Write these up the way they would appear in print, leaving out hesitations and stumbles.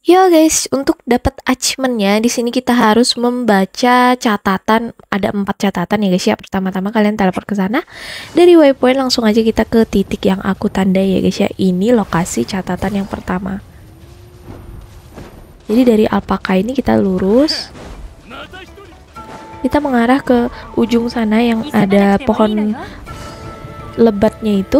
Yo guys, untuk dapat achievementnya di sini kita harus membaca catatan. Ada 4 catatan ya guys ya. Pertama-tama kalian teleport ke sana. Dari waypoint langsung aja kita ke titik yang aku tandai ya guys ya. Ini lokasi catatan yang pertama. Jadi dari alpaka ini kita lurus. Kita mengarah ke ujung sana yang ada pohon lebatnya itu.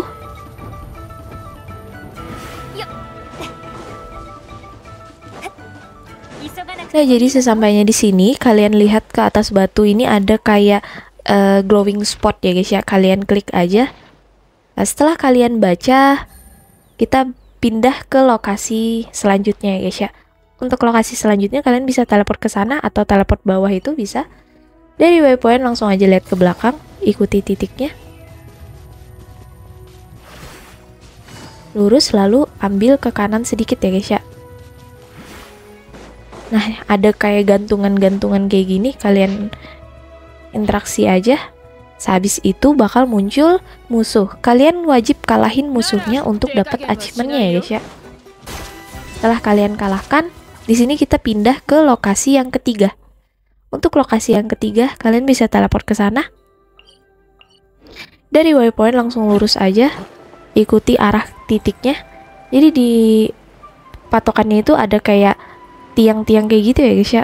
Nah, jadi sesampainya di sini, kalian lihat ke atas batu ini ada kayak glowing spot ya guys ya. Kalian klik aja. Nah, setelah kalian baca, kita pindah ke lokasi selanjutnya ya guys ya. Untuk lokasi selanjutnya kalian bisa teleport ke sana atau teleport bawah itu bisa. Dari waypoint langsung aja lihat ke belakang, ikuti titiknya. Lurus lalu ambil ke kanan sedikit ya guys ya. Nah, ada kayak gantungan-gantungan kayak gini, kalian interaksi aja. Sehabis itu bakal muncul musuh. Kalian wajib kalahin musuhnya untuk dapat achievementnya ya guys ya. Setelah kalian kalahkan, di sini kita pindah ke lokasi yang ketiga. Untuk lokasi yang ketiga, kalian bisa teleport ke sana. Dari waypoint langsung lurus aja, ikuti arah titiknya. Jadi di patokannya itu ada kayak tiang-tiang kayak gitu ya guys ya,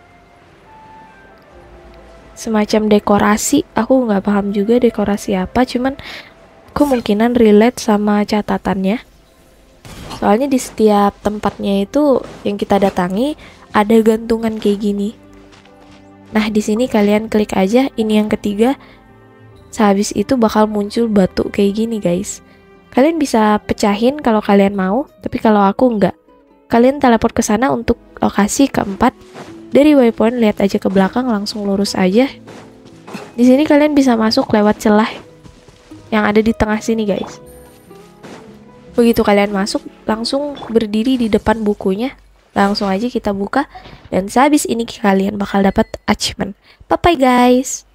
semacam dekorasi. Aku nggak paham juga dekorasi apa, cuman kemungkinan relate sama catatannya. Soalnya di setiap tempatnya itu yang kita datangi ada gantungan kayak gini. Nah, di sini kalian klik aja ini yang ketiga. Sehabis itu bakal muncul batu kayak gini guys. Kalian bisa pecahin kalau kalian mau, tapi kalau aku nggak. Kalian teleport ke sana untuk lokasi keempat. Dari waypoint lihat aja ke belakang, langsung lurus aja. Di sini kalian bisa masuk lewat celah yang ada di tengah sini guys. Begitu kalian masuk, langsung berdiri di depan bukunya. Langsung aja kita buka dan sehabis ini kalian bakal dapat achievement. Bye bye guys.